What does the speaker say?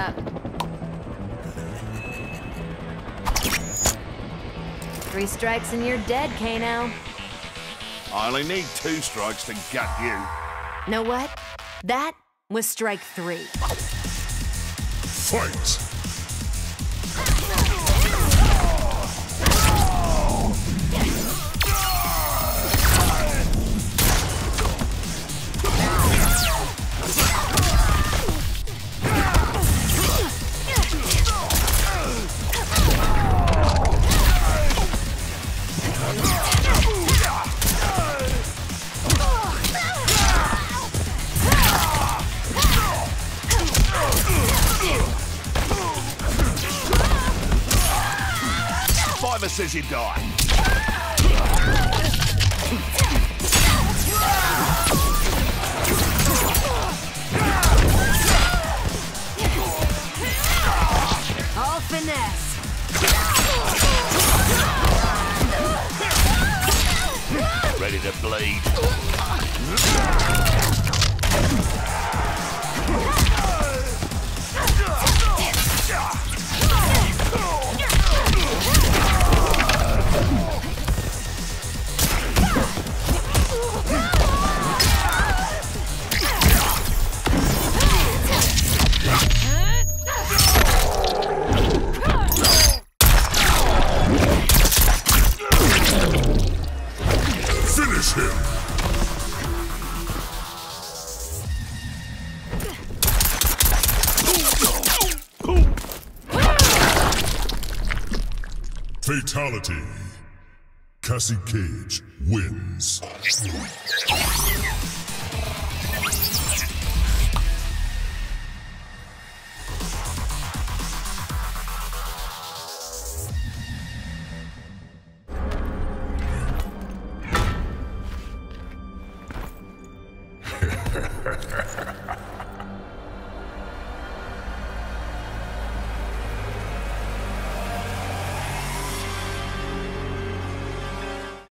up. 3 strikes and you're dead, Kano. I only need 2 strikes to gut you. Know what? That was strike 3. Fight! Fiver says you die. All finesse. Ready to bleed. Finish him! Fatality. Cassie Cage wins.